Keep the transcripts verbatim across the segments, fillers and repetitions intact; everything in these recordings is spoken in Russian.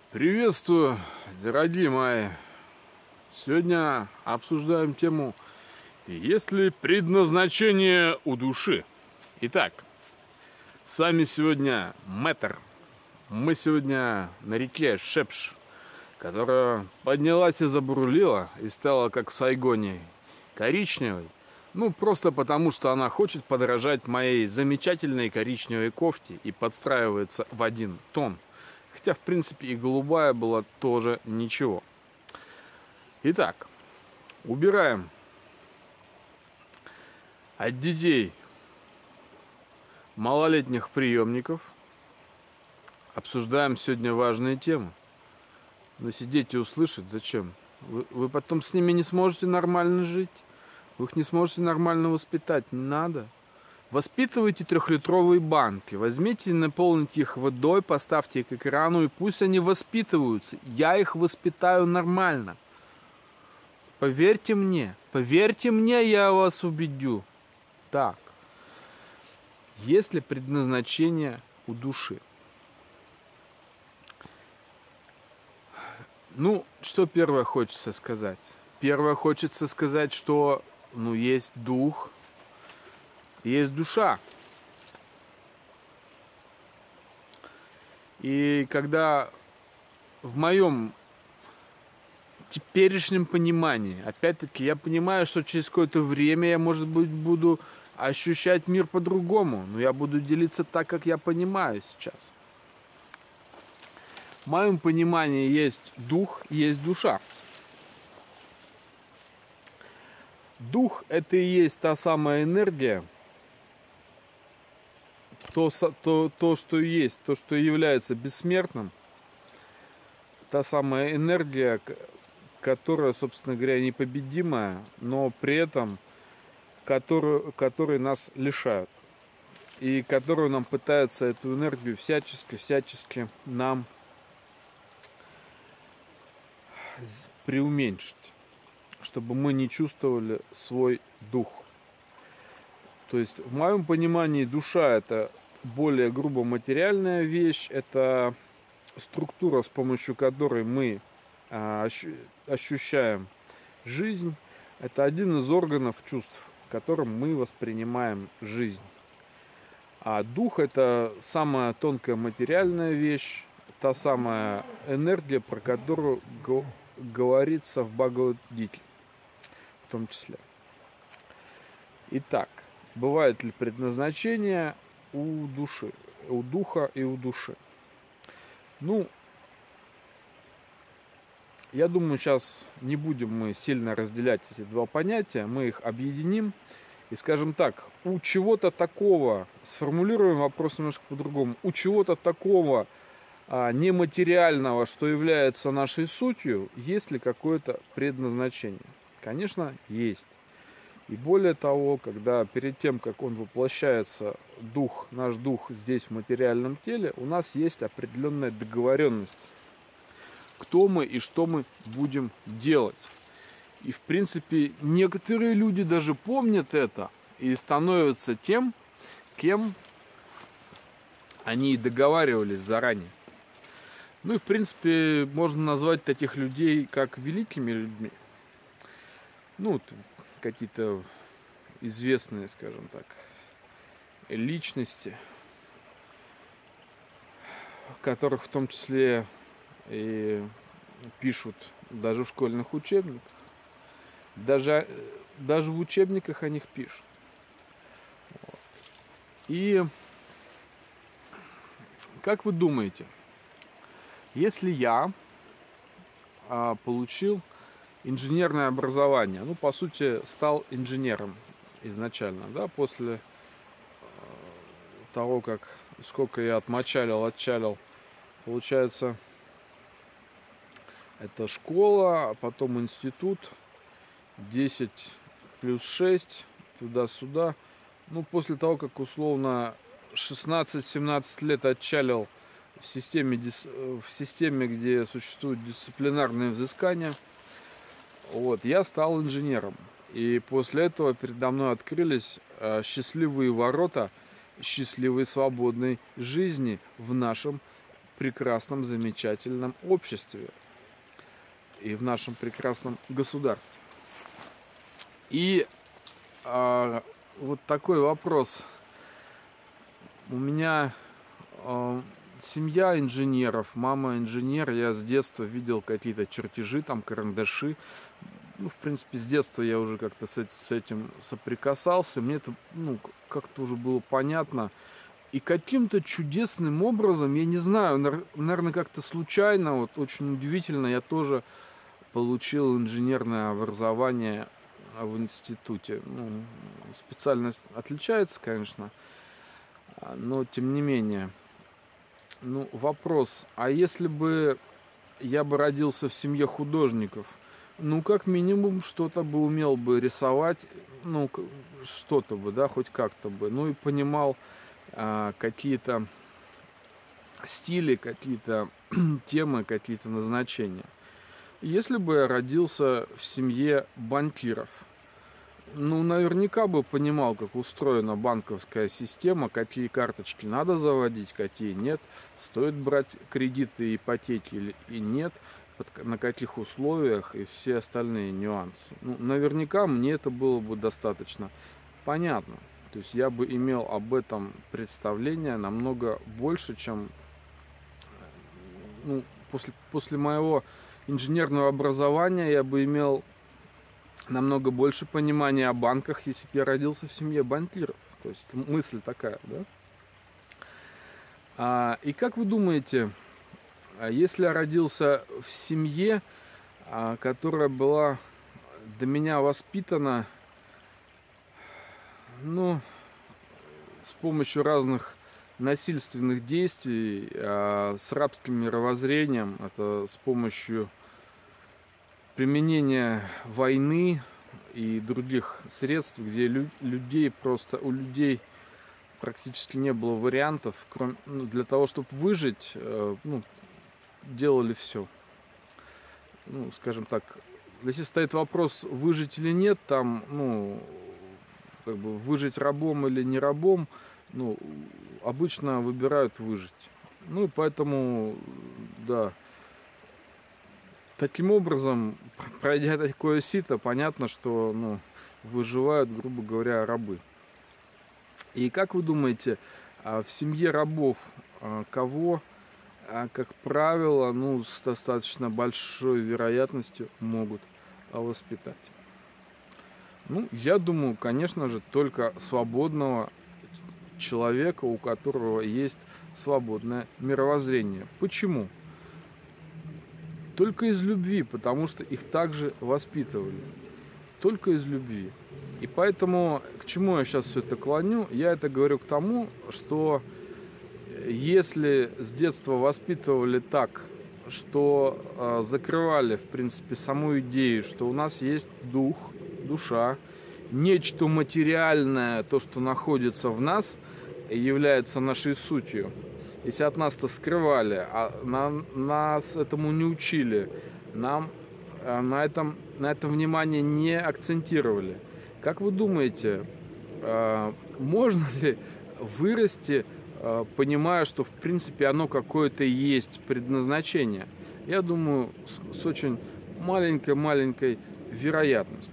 Приветствую, дорогие мои! Сегодня обсуждаем тему «Есть ли предназначение у души?». Итак, с вами сегодня Мэтр. Мы сегодня на реке Шепш, которая поднялась и забурлила, и стала, как в Сайгоне, коричневой. Ну, просто потому, что она хочет подражать моей замечательной коричневой кофте и подстраивается в один тон. Хотя, в принципе, и голубая была тоже ничего. Итак, убираем от детей малолетних приемников. Обсуждаем сегодня важные темы. Но сидеть и услышать зачем? Вы, вы потом с ними не сможете нормально жить. Вы их не сможете нормально воспитать. Не надо. Воспитывайте трехлитровые банки. Возьмите и наполните их водой, поставьте их к экрану, и пусть они воспитываются. Я их воспитаю нормально. Поверьте мне. Поверьте мне, я вас убедю. Так. Есть ли предназначение у души? Ну, что первое хочется сказать? Первое хочется сказать, что ну, есть дух, есть душа. И когда в моем теперешнем понимании, опять-таки, я понимаю, что через какое-то время я, может быть, буду ощущать мир по-другому, но я буду делиться так, как я понимаю сейчас. В моем понимании есть дух, есть душа. Дух – это и есть та самая энергия, то, то, то, что есть, то, что является бессмертным, та самая энергия, которая, собственно говоря, непобедимая, но при этом которую, которой нас лишают. И которую нам пытаются эту энергию всячески, всячески нам преуменьшить, чтобы мы не чувствовали свой дух. То есть, в моем понимании, душа – это более грубо материальная вещь, это структура, с помощью которой мы ощущаем жизнь. Это один из органов чувств, которым мы воспринимаем жизнь. А дух – это самая тонкая материальная вещь, та самая энергия, про которую говорится в Бхагавад-гите, в том числе. Итак, бывает ли предназначение у души, у духа и у души? Ну, я думаю, сейчас не будем мы сильно разделять эти два понятия, мы их объединим и скажем так, у чего-то такого, сформулируем вопрос немножко по-другому, у чего-то такого а, нематериального, что является нашей сутью, есть ли какое-то предназначение? Конечно, есть. И более того, когда перед тем, как он воплощается, дух, наш дух здесь в материальном теле, у нас есть определенная договоренность, кто мы и что мы будем делать. И в принципе некоторые люди даже помнят это и становятся тем, кем они и договаривались заранее. Ну и в принципе можно назвать таких людей как великими людьми. Ну, какие-то известные, скажем так, личности, которых в том числе и пишут даже в школьных учебниках. Даже, даже в учебниках о них пишут. Вот. И как вы думаете, если я а, получил инженерное образование, ну, по сути, стал инженером изначально, да, после э, того, как сколько я отмочалил, отчалил, получается, это школа, а потом институт, десять плюс шесть, туда-сюда, ну, после того, как, условно, шестнадцать-семнадцать лет отчалил в системе, в системе, где существуют дисциплинарные взыскания, вот, я стал инженером. И после этого передо мной открылись э, счастливые ворота счастливой свободной жизни в нашем прекрасном, замечательном обществе и в нашем прекрасном государстве. И а, вот такой вопрос. У меня а, семья инженеров, мама инженер, я с детства видел какие-то чертежи, там карандаши. Ну, в принципе, с детства я уже как-то с, с этим соприкасался. Мне это, ну, как-то уже было понятно. И каким-то чудесным образом, я не знаю, наверное, как-то случайно, вот очень удивительно, я тоже получил инженерное образование в институте. Ну, специальность отличается, конечно, но тем не менее. Ну, вопрос, а если бы я бы родился в семье художников, ну, как минимум, что-то бы умел бы рисовать, ну, что-то бы, да, хоть как-то бы, ну, и понимал а, какие-то стили, какие-то темы, какие-то назначения. Если бы я родился в семье банкиров, ну, наверняка бы понимал, как устроена банковская система, какие карточки надо заводить, какие нет, стоит брать кредиты и ипотеки или и нет, на каких условиях и все остальные нюансы. Ну, наверняка мне это было бы достаточно понятно. То есть я бы имел об этом представление намного больше, чем ну, после, после моего инженерного образования я бы имел намного больше понимания о банках, если бы я родился в семье банкиров. То есть мысль такая, да? А, и как вы думаете, если я родился в семье, а, которая была до меня воспитана, ну, с помощью разных насильственных действий, а, с рабским мировоззрением, это с помощью применения войны и других средств, где лю- людей просто у людей практически не было вариантов, кроме ну, для того, чтобы выжить, э, ну, делали все. Ну, скажем так, если стоит вопрос выжить или нет, там, ну, как бы выжить рабом или не рабом, ну, обычно выбирают выжить. Ну и поэтому, да. Таким образом, пройдя такое сито, понятно, что ну, выживают, грубо говоря, рабы. И как вы думаете, в семье рабов кого, как правило, ну, с достаточно большой вероятностью могут воспитать? Ну, я думаю, конечно же, только свободного человека, у которого есть свободное мировоззрение. Почему? Только из любви, потому что их также воспитывали. Только из любви. И поэтому, к чему я сейчас все это клоню? Я это говорю к тому, что если с детства воспитывали так, что э, закрывали, в принципе, саму идею, что у нас есть дух, душа, нечто материальное, то, что находится в нас, является нашей сутью. Если от нас-то скрывали, а на, нас этому не учили, нам а, на, этом, на это внимание не акцентировали. Как вы думаете, а, можно ли вырасти, а, понимая, что в принципе оно какое-то есть предназначение? Я думаю, с, с очень маленькой-маленькой вероятностью.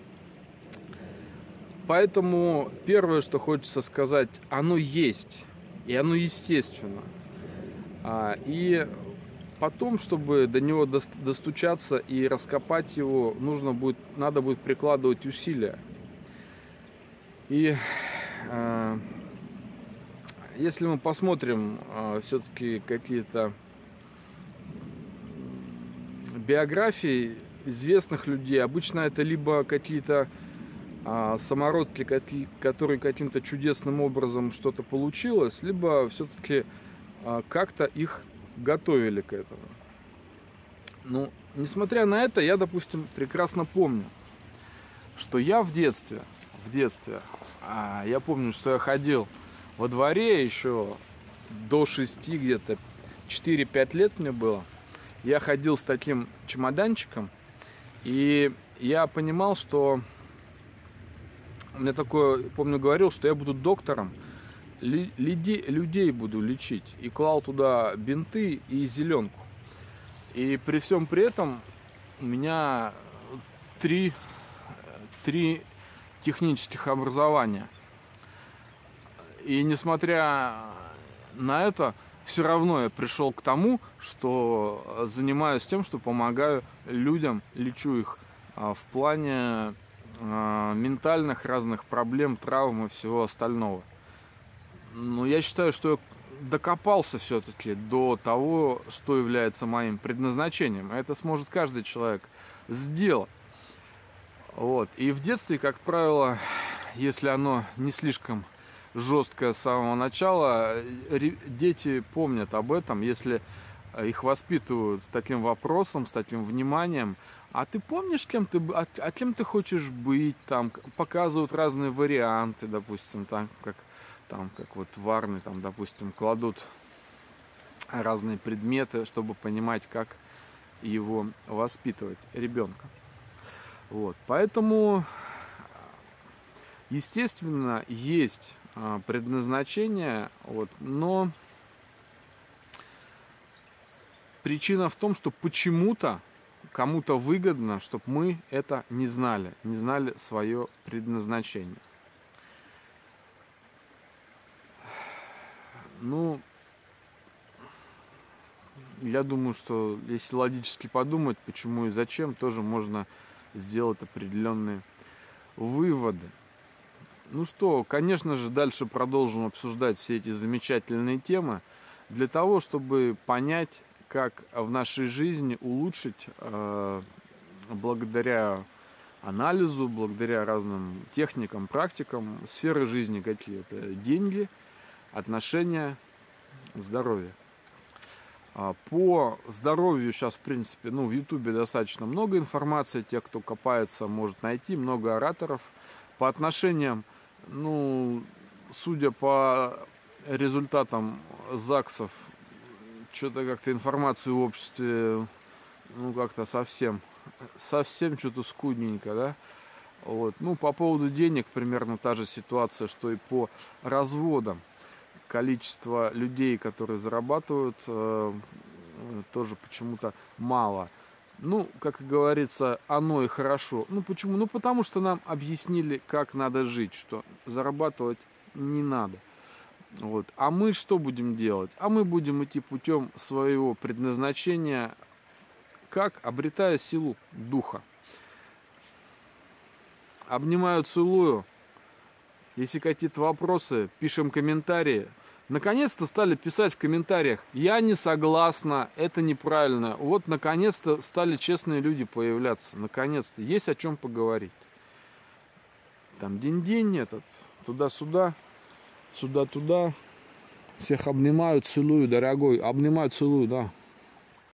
Поэтому первое, что хочется сказать, оно есть. И оно естественно. А, и потом, чтобы до него достучаться и раскопать его, нужно будет, надо будет прикладывать усилия. И а, если мы посмотрим а, все-таки какие-то биографии известных людей, обычно это либо какие-то а самородки, которые каким-то чудесным образом что-то получилось, либо все-таки а, как-то их готовили к этому. Ну, несмотря на это, я, допустим, прекрасно помню, что я в детстве, в детстве, а, я помню, что я ходил во дворе еще до шести, где-то четыре-пять лет мне было. Я ходил с таким чемоданчиком, и я понимал, что... Мне такое, помню, говорил, что я буду доктором. людей, людей буду лечить. И клал туда бинты и зеленку. И при всем при этом у меня три, три технических образования. И несмотря на это, все равно я пришел к тому, что занимаюсь тем, что помогаю людям, лечу их в плане ментальных разных проблем, травм и всего остального. Но я считаю, что я докопался все-таки до того, что является моим предназначением. Это сможет каждый человек сделать. Вот. И в детстве, как правило, если оно не слишком жесткое с самого начала, дети помнят об этом, если их воспитывают с таким вопросом, с таким вниманием. А ты помнишь, кем ты, а, а кем ты хочешь быть? Там показывают разные варианты, допустим, так как там, как вот в армии, там, допустим, кладут разные предметы, чтобы понимать, как его воспитывать, ребенка. Вот, поэтому, естественно, есть предназначение, вот, но причина в том, что почему-то кому-то выгодно, чтобы мы это не знали, не знали свое предназначение. Ну, я думаю, что если логически подумать, почему и зачем, тоже можно сделать определенные выводы. Ну что, конечно же, дальше продолжим обсуждать все эти замечательные темы для того, чтобы понять, как в нашей жизни улучшить э, благодаря анализу, благодаря разным техникам, практикам, сферы жизни какие-то, деньги, отношения, здоровье. По здоровью сейчас, в принципе, ну, в Ютубе достаточно много информации. Те, кто копается, может найти. Много ораторов. По отношениям, ну, судя по результатам ЗАГСов, что-то как-то информацию в обществе, ну, как-то совсем, совсем что-то скудненько, да? Вот. Ну, по поводу денег примерно та же ситуация, что и по разводам. Количество людей, которые зарабатывают, э, тоже почему-то мало. Ну, как говорится, оно и хорошо. Ну, почему? Ну, потому что нам объяснили, как надо жить, что зарабатывать не надо. Вот. А мы что будем делать? А мы будем идти путем своего предназначения, как? Обретая силу духа. Обнимаю, целую. Если какие-то вопросы, пишем комментарии. Наконец-то стали писать в комментариях: я не согласна, это неправильно. Вот наконец-то стали честные люди появляться. Наконец-то есть о чем поговорить. Там день-день этот, туда-сюда, сюда-туда. Всех обнимаю, целую, дорогой. Обнимаю, целую, да.